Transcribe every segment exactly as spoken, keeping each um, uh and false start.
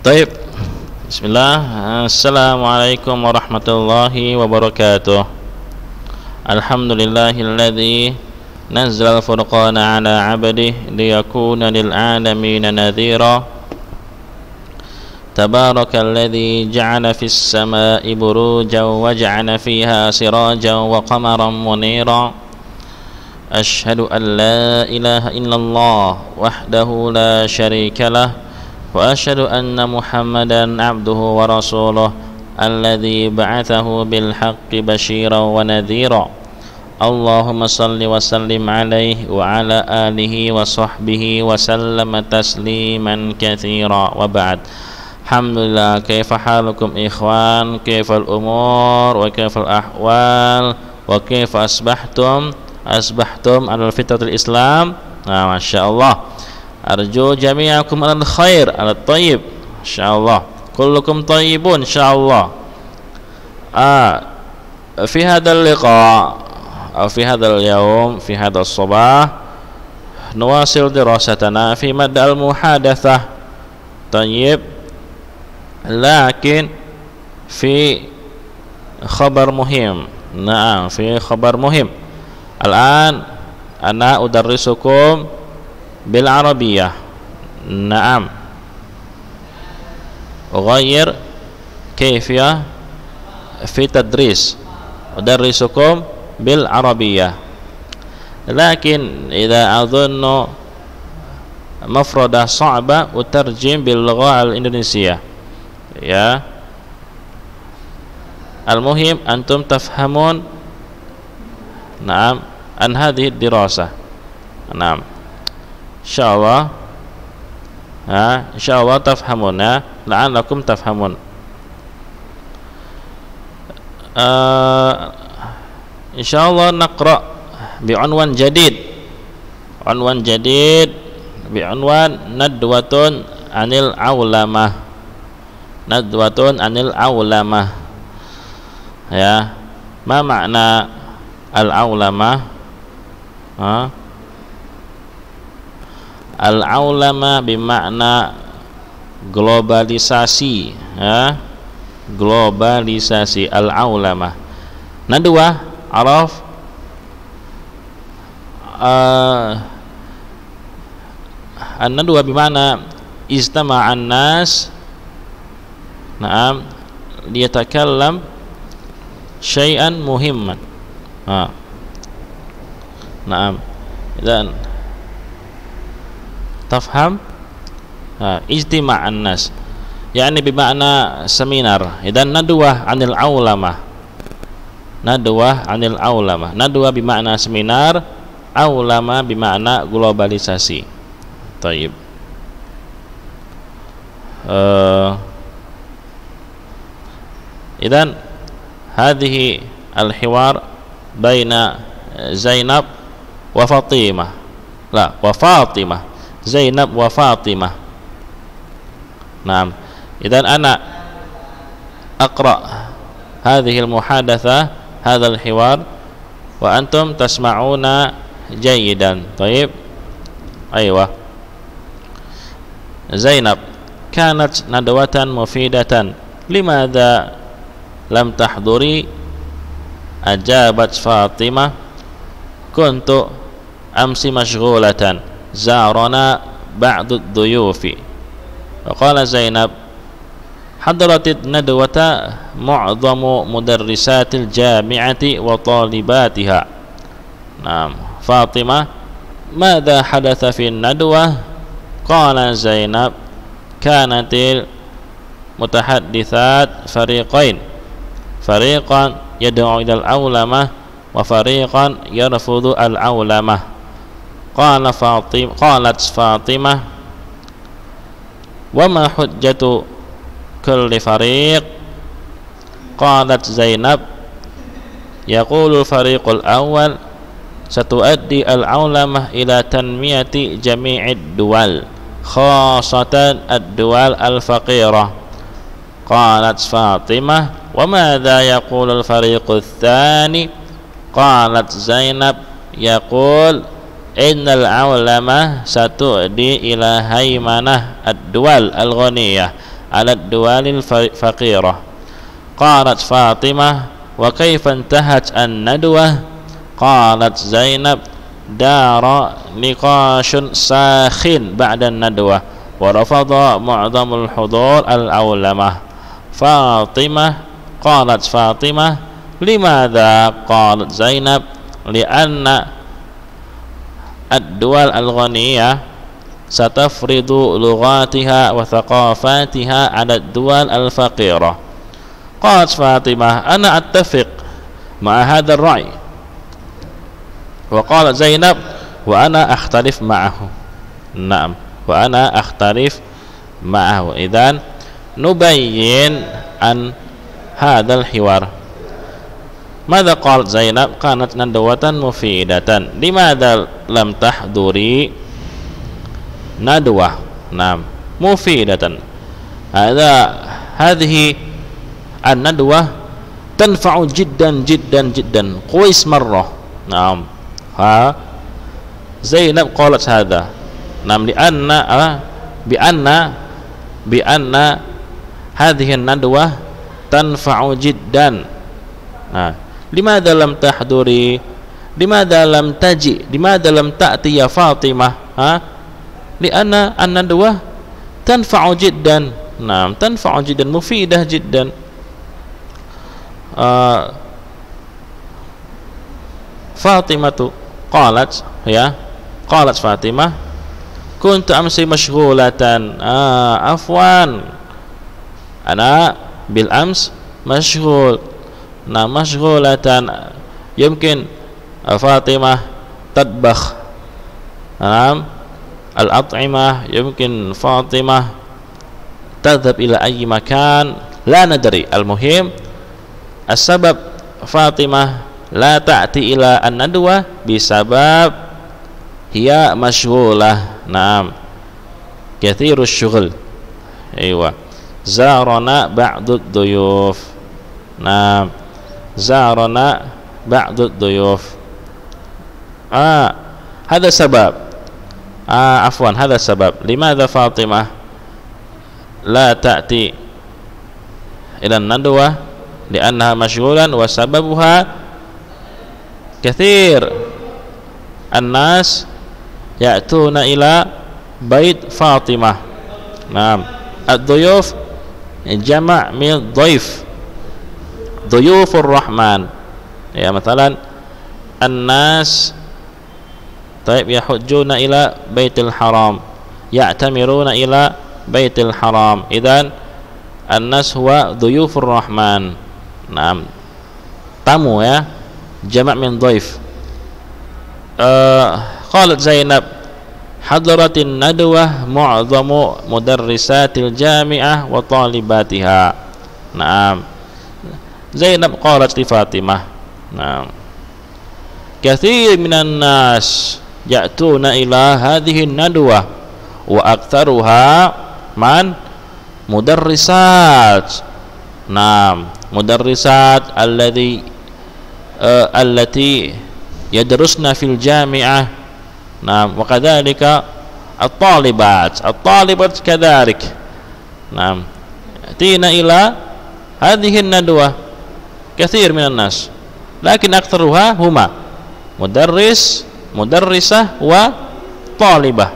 Taib. Bismillah. Assalamualaikum warahmatullahi wabarakatuh. Alhamdulillahilladzi nazzala al-furqana ala 'abdihi liyakuna lil 'alamin nadhira. Tabarakalladzi ja'ala fis samaa'i burujan wa ja'ala fiha sirajan wa qamaran munira. Ashhadu an la ilaha illallah wahdahu la syarika lah wa asyhadu anna Muhammadan abduhu wa rasuluh alladzi ba'athahu bil haqqi basyiran wa nadhira. Allahumma salli wa sallim alaihi wa ala alihi wa sahbihi wa sallama tasliman katsira. Wa ba'd. Alhamdulillah, kaifa halukum ikhwan, kaifal umur wa kaifal ahwal wa kaifa asbahtum asbahtum alal fitratil Islam. Nah, masyaallah. Arju jami'akum alal khair alal tayyib insyaallah. Kullukum tayyibun insyaallah. Ah, fi hadzal liqa atau fi hadzal yaum fi hadzal sabah nuwasil dirasatana fi mad al muhadatsah. Tayyib, lakin fi khabar muhim. Naam, fi khabar muhim. Al-an ana udarrisukum bil arabiyah. Naam. Ughayyir kayfiyah fi tadris. Udarrisukum bil arabiyah. Lakin idza adhunnu mafradah sa'ba utarjim bil lugha al indonesia. Ya. Al-muhim antum tafhamun naam an hadhihi dirasah. Naam. Insyaallah, ha, insyaallah tafhamuna, la'allakum tafhamun. Uh, insyaallah naqra bi'unwan jadid. Unwan jadid bi'unwan nadwatun anil aulamah. Nadwatun anil aulamah. Ya, ma makna al-aulamah? Ha? Al-aulama bimakna globalisasi, ya. Globalisasi al-aulama. Nadwa araf uh, an-nadwa bimakna istama'an nas na'am liyatakallam syai'an muhimman. Ha. Na'am. Dan tafham ha, ijtima'an nas yakni bimakna seminar. Dan nadwah anil aulama, nadwah anil aulama, nadwah bimakna seminar, aulama bimakna globalisasi. Taib. uh, idan hadhihi al-hiwar baina Zainab wa Fatimah, la wa Fatimah, Zainab wa Fatimah. Naam. Idan ana aqra hadhihi al-muhadatsah, hadha al-hiwar wa antum tasma'una jayidan. Taib. Aywa. Zainab kanat nadwatan mufidatan, limadha lam tahduri? Ajabat Fatimah, kuntu amsi mashghulatan, zarana ba'du ad-duyufi. Wa qala Zainab, hadarat nadwata mu'dhamu mudarrisatil jami'ati wa talibatiha. Naam. Fatimah, madha hadatha fi nadwah? Qala Zainab, kanatil mutahadditsat fariqain, fariqan yad'u ila al-aulamah wa fariqan yarfudu al-aulamah. Qala Fatimah, qalat Fatimah, wa ma hujjatu kulli fariq? Qalat Zainab, yaqulu al-fariqul awwal satuaddi al-aulamah ila tanmiyati jami'id duwal, khasatan ad-duwal al-faqirah. Qalat Fatimah, wa madha yaqulu al-fariqu ats-tsani? Qalat Zainab, yaqul innal ulama satu'di ila haymanah ad-duwal al-ghaniyah على الدول الفقيرة. قالت فاطمة وكيف انتهت الندوة؟ قالت زينب دار نقاش ساخن بعد الندوة ورفض معظم الحضور العولمة. فاطمة قالت فاطمة لماذا؟ قالت زينب لأن الدول الغنية ستفرض لغاتها وثقافاتها على الدول الفقيرة. قالت فاطمة أنا أتفق مع هذا الرأي. وقالت زينب وأنا أختلف معه. نعم وأنا أختلف معه. إذن نبين عن هذا الحوار. ماذا قالت زينب؟ كانت ندوة مفيدة. لماذا لم تحضري ندوة؟ نعم مفيدة. هذا هذه الندوة تنفع جدا جدا جدا كويس مرة. نعم ها زينب قالت هذا. نعم لأن بأن بأن هذه الندوة تنفع جدا. نعم لماذا لم تحضري؟ لماذا لم تجي؟ لماذا لم تأتي يا فاطمة؟ ها لأن الندوة تنفع جدا. نعم تنفع جدا مفيدة جدا. آه فاطمة قالت يا قالت فاطمة كنت أمس مشغولة. آه عفوا أنا بالأمس مشغول. نعم مشغولة. يمكن فاطمة تطبخ نعم الأطعمة. يمكن فاطمة تذهب إلى أي مكان لا ندري. المهم السبب فاطمة لا تأتي إلى الندوة بسبب هي مشغولة. نعم كثير الشغل. أيوة زارنا بعض الضيوف. نعم زارنا بعض الضيوف. آه هذا سبب. آه عفوا هذا السبب. لماذا فاطمة لا تأتي إلى الندوة؟ لأنها مشغولا. وسببها كثير الناس يأتون إلى بيت فاطمة. نعم الضيوف جمع من ضيف ضيوف الرحمن. يا مثلا الناس طيب يحجون إلى بيت الحرام يعتمرون إلى بيت الحرام. إذن الناس هو ضيوف الرحمن. نعم tamu ya jamak min dhaif. Uh, qalat Zainab hadaratin nadwah mu'adhamu mudarrisatil jami'ah wa talibatiha. Naam Zainab qalat li Fatimah. Naam kathir minan nas ya'tuna ila hadhihi nadwah wa aktharuha man mudarrisat. Naam mudarrisat alladhi uh, allati yadrusna fil jami'ah. Naam wa kadzalika at-talibat at-talibat kadzalik. Naam yatina ila hadhihi an-nadwah kathir minan nas lakin aktharuha huma mudarris mudarrisah wa talibah.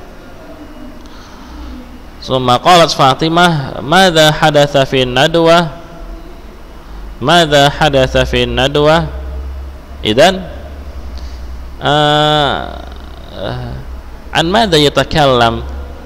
Summa qalat Fatimah madza hadatha fi nadwah madza hadatha fi nadwah. Idzan an madza yatakallam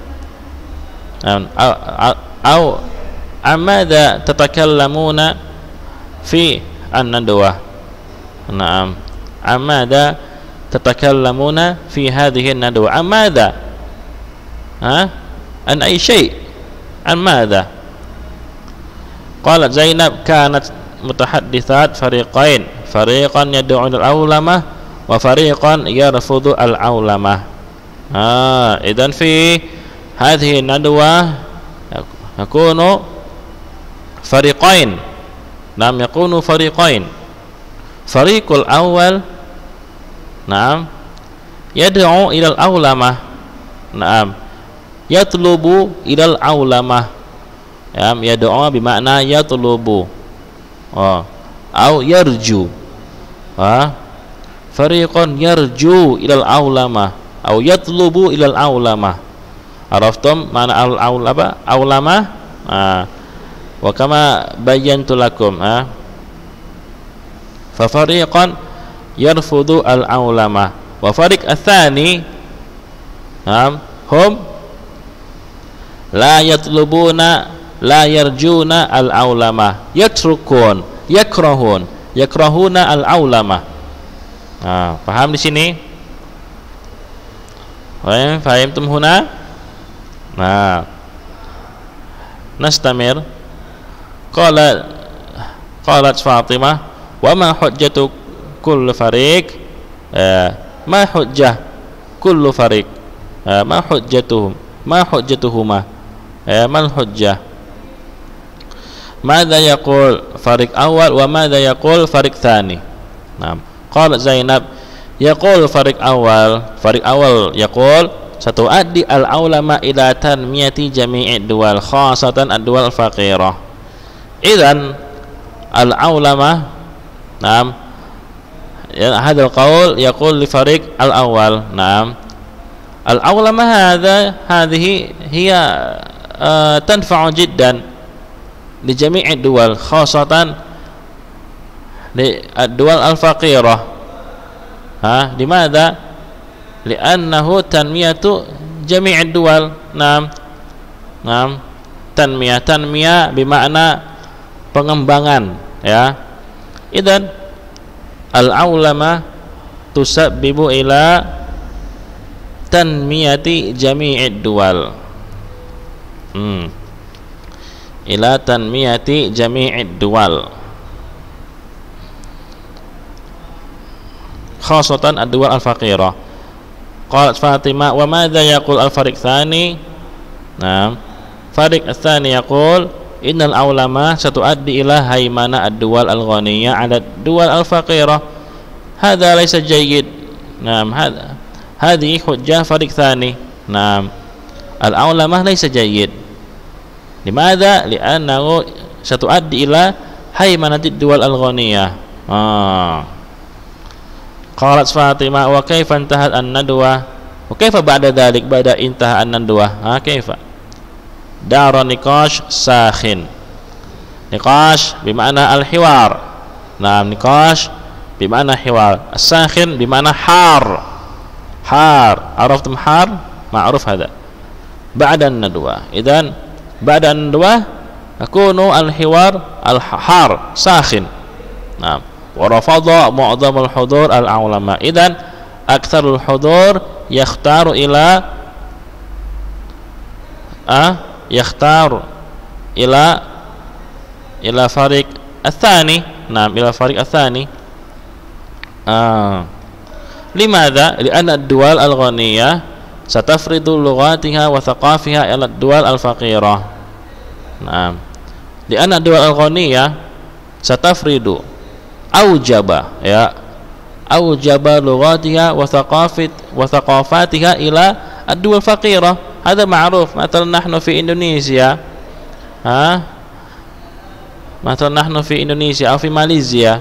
aw an madza tatakallamuna fi an-nadwah. Naam an madza tatakallamuna fi hadhihi an-nadwah. An madza ha an ay shay an madza. Qalat Zainab kanat mutahadditsat fariqain fariqan yad'u al-ulama wa fariqan yarfudu al-ulama. Ah idzan fi hadhihi an-nadwah yakunu fariqain. Nam yakunu fariqain. Fariqul awwal naam yad'u ila al-ulama. Naam yatlubu ila al-ulama Ya, yad'u bermakna yatlubu. Oh, au yarju. Ha? Fariqun yarju ilal aulama au yatlubu ilal aulama. Araftum mana al aul apa? Aulama. Ah. Wa kama bayyantu lakum, ha? Fa fariqan yarfudu al aulama wa fariq atsani ha hum la yatlubuna la yarjuna al aulama yatrukun yakrahun yakrahuna al aulama. Nah, paham di sini? Paham? Paham tum huna? Nah, nastamir. Qala qalat Fatimah wa ma hujjatu kullu fariq eh, ma hujjah kullu fariq eh, ma hujjatuhum ma hujjatuhuma eh, mal hujjah madza yaqul fariq awal wa madza yaqul fariq tsani. Nah, qalat Zainab yaqul fariq awal fariq awal yaqul satu addi al ulama ila tanmiyati jami'i duwal khasatan ad-duwal faqirah. Idzan al ulama nam ya hadal qaul yaqul li fariq al awal. Nam al ulama hadha hadhihi hiya uh, tanfa'u jiddan li jami'i duwal khasatan li ad-duwal al faqirah. Ha, limadha? Li'annahu tanmiyatu jami'i duwal. Nam nam tanmiyah tanmiyah bermakna pengembangan, ya. Idan al-ulama tusabbibu ila tanmiyati jami'id duwal. Hmm. Ila tanmiyati jami'id duwal. Khasatan ad-duwal al-faqirah. Qalat Fatimah wa madza yaqul al-fariq tsani? Naam. Fariq ats-tsani yaqul innal ulama satuaddi ila haimana ad-duwal al-ghaniyah 'ala ad-duwal al-faqirah. Hadza laysa jayyid. Naam, hadza hadhihi hujjah fariq tsani. Naam. Al-ulama laysa jayyid. Limadha? Li'annahu satuaddi ila haimanati ad-duwal al-ghaniyah. Ah. Qalat Fatimah wa kaifa intahat an-nadwa? Wa kaifa ba'da dhalik ba'da intaha an-nadwa? Ha, kaifa? Dara niqash sakhin. Niqash bermakna al-hiwar. Nah, niqash bermakna hiwar. As-sakhin bermakna har. Har. Araftum har? Ma'ruf hada. Ba'da an-nadwa. Idzan ba'da an-nadwa yakunu al-hiwar al-har sakhin. Nah, wa rafadha mu'dhamul hudur al-ulama. Idzan aktsarul hudur yakhtaru ila ah yakhtar ila ila fariq ats-tsani. Naam, ila fariq ats-tsani. Ah. Limadha? Li'anna ad-duwal al-ghaniyah satafridu lughatiha wa thaqafiha ila ad-duwal al-faqirah. Naam. Li'anna ad-duwal al-ghaniyah satafridu aujaba, ya, aujaba lughatiha wa thaqafit wa thaqafatiha ila ad-duwal al-faqirah. هذا معروف. مثلا نحن في إندونيسيا ها مثلا نحن في إندونيسيا أو في ماليزيا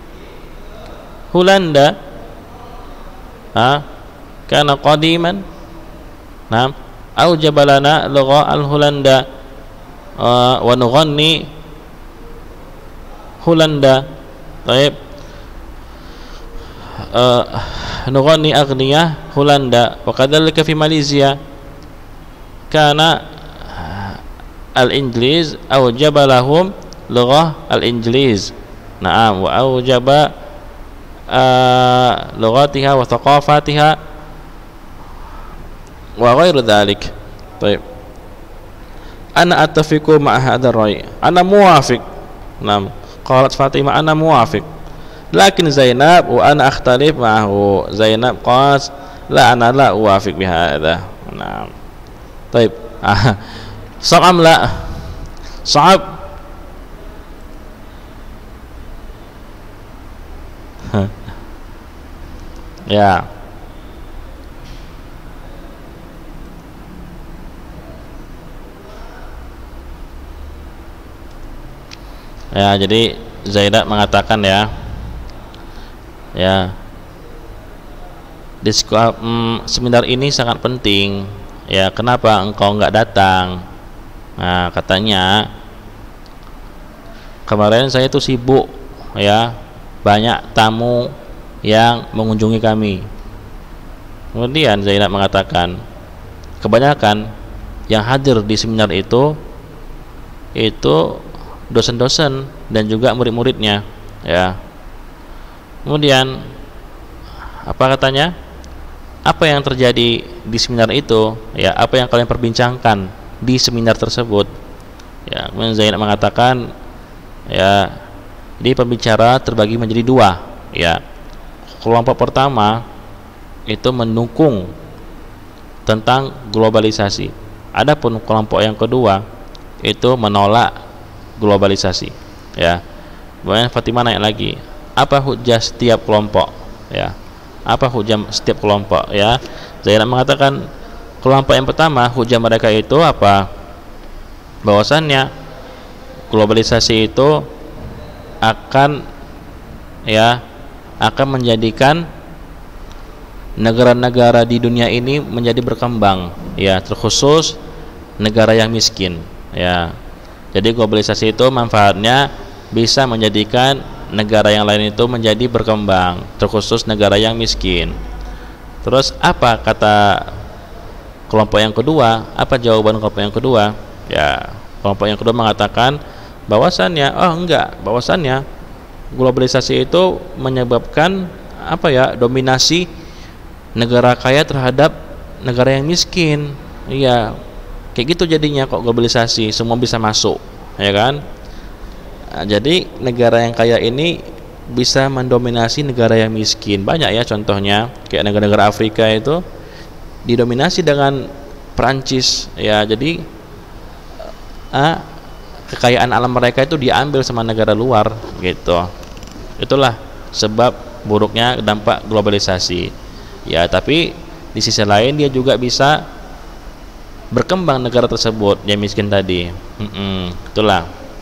هولندا ها كان قديما نعم أوجب لنا لغة الهولندا آه ونغني هولندا. طيب آه نغني أغنية هولندا. وكذلك في ماليزيا كان الإنجليز أوجب لهم لغة الإنجليز. نعم، وأوجب آه لغتها وثقافتها وغير ذلك. طيب أنا أتفق مع هذا الرأي. أنا موافق. نعم. قالت فاطمة أنا موافق. لكن زينب وأنا أختلف معه. زينب قالت لا أنا لا أوافق بهذا. نعم. طيب صعب أم لا؟ صعب. Ya. Ya, jadi Zainab mengatakan ya, ya, di sekolah, hmm, seminar ini sangat penting. Ya, kenapa engkau nggak datang? Nah, katanya kemarin saya tuh sibuk, ya, banyak tamu yang mengunjungi kami. Kemudian Zainab mengatakan, kebanyakan yang hadir di seminar itu itu dosen-dosen dan juga murid-muridnya, ya. Kemudian apa katanya? Apa yang terjadi di seminar itu? Ya, apa yang kalian perbincangkan di seminar tersebut? Ya, kemudian Zainab mengatakan, ya, di pembicara terbagi menjadi dua, ya. Kelompok pertama itu mendukung tentang globalisasi. Adapun kelompok yang kedua itu menolak globalisasi, ya. Kemudian Fatimah nanya lagi, apa hujah setiap kelompok, ya? Apa hujah setiap kelompok, ya? Zainab mengatakan kelompok yang pertama hujah mereka itu apa? Bahwasannya globalisasi itu akan, ya, akan menjadikan negara-negara di dunia ini menjadi berkembang, ya, terkhusus negara yang miskin, ya. Jadi globalisasi itu manfaatnya bisa menjadikan negara yang lain itu menjadi berkembang, terkhusus negara yang miskin. Terus apa kata kelompok yang kedua? Apa jawaban kelompok yang kedua? Ya, kelompok yang kedua mengatakan bahwasannya, oh enggak, bahwasannya globalisasi itu menyebabkan apa ya, dominasi negara kaya terhadap negara yang miskin. Iya, kayak gitu jadinya kok globalisasi, semua bisa masuk, ya kan? Nah, jadi negara yang kaya ini bisa mendominasi negara yang miskin. Banyak ya contohnya, kayak negara-negara Afrika itu didominasi dengan Perancis, ya. Jadi ah, kekayaan alam mereka itu diambil sama negara luar, gitu. Itulah sebab buruknya dampak globalisasi. Ya, tapi di sisi lain dia juga bisa berkembang negara tersebut yang miskin tadi. Mm-mm, itulah.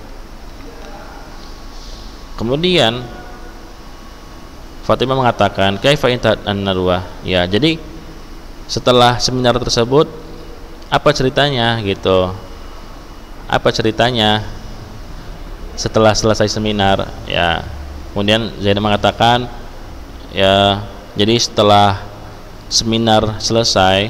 Kemudian Fatimah mengatakan, kaifa intat an-narwah. Ya, jadi setelah seminar tersebut apa ceritanya, gitu. Apa ceritanya setelah selesai seminar, ya. Kemudian Zainab mengatakan, ya, jadi setelah seminar selesai,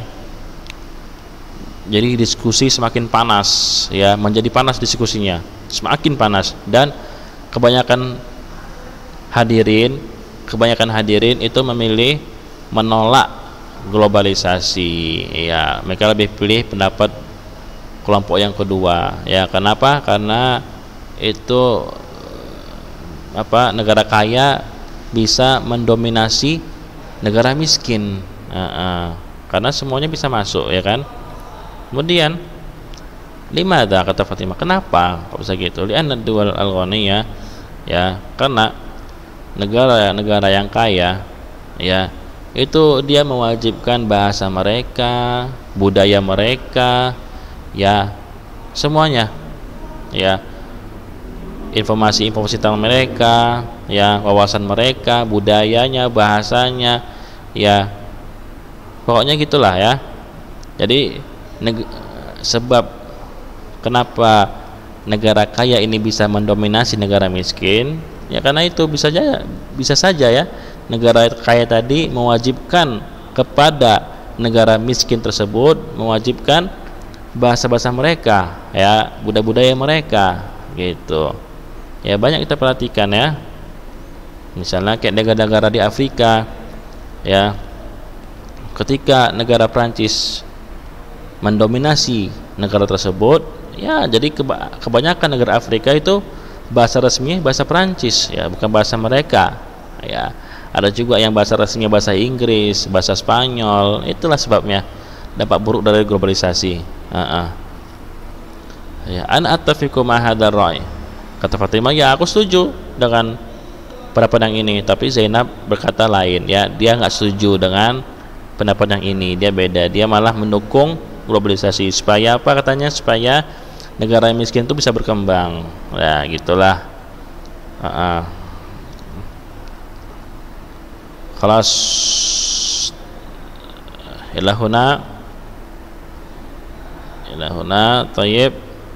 jadi diskusi semakin panas, ya, menjadi panas diskusinya, semakin panas, dan kebanyakan hadirin kebanyakan hadirin itu memilih menolak globalisasi, ya. Mereka lebih pilih pendapat kelompok yang kedua, ya. Kenapa? Karena itu apa, negara kaya bisa mendominasi negara miskin, uh, uh, karena semuanya bisa masuk, ya kan. Kemudian limadha, kata Fatimah, kenapa kok bisa gitu? Li'anna duwal al-ghaniyah, ya, karena negara-negara yang kaya, ya, itu dia mewajibkan bahasa mereka, budaya mereka, ya, semuanya, ya, informasi-informasi tentang mereka, ya, wawasan mereka, budayanya, bahasanya, ya, pokoknya gitulah, ya. Jadi sebab kenapa negara kaya ini bisa mendominasi negara miskin, ya, karena itu bisa saja bisa saja ya, negara kaya tadi mewajibkan kepada negara miskin tersebut, mewajibkan bahasa-bahasa mereka, ya, budaya-budaya mereka, gitu. Ya, banyak kita perhatikan, ya. Misalnya kayak negara-negara di Afrika, ya, ketika negara Prancis mendominasi negara tersebut, ya, jadi keba kebanyakan negara Afrika itu bahasa resminya bahasa Prancis, ya, bukan bahasa mereka, ya. Ada juga yang bahasa resminya bahasa Inggris, bahasa Spanyol. Itulah sebabnya dampak buruk dari globalisasi. Uh-uh. Ya, an attafiqu ma hadzal ra'i. Kata Fatimah, ya, aku setuju dengan pendapat yang ini, tapi Zainab berkata lain, ya, dia nggak setuju dengan pendapat yang ini, dia beda, dia malah mendukung globalisasi. Supaya apa katanya? Supaya negara yang miskin itu bisa berkembang, ya, gitulah. ah خلاص إلى هنا إلى هنا طيب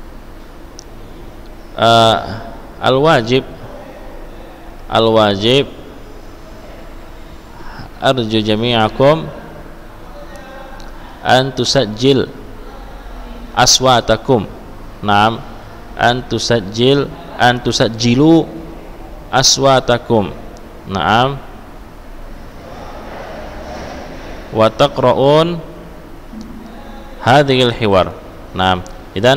آه الواجب الواجب أرجو جميعكم أن تسجل أصواتكم نعم أن تسجل أن تسجلوا أصواتكم نعم وتقرؤون هذه الحوار نعم إذن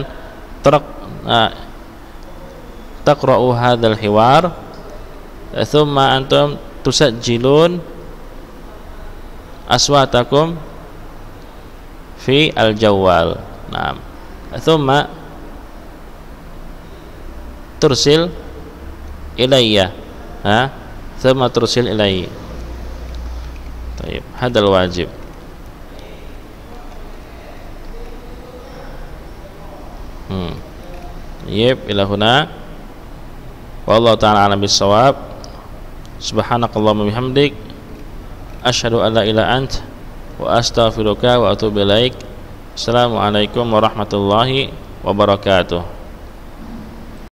تقرأوا هذا الحوار ثم أنتم تسجلون أصواتكم في الجوال نعم ثم ترسل إلي ها ثم ترسل إلي طيب هذا الواجب hmm. طيب إلى هنا والله تعالى أعلم بالصواب subhanakallahumma bihamdik asyhadu an la ilaha ant wa astaghfiruka wa atubu ilaik. Assalamualaikum warahmatullahi wabarakatuh.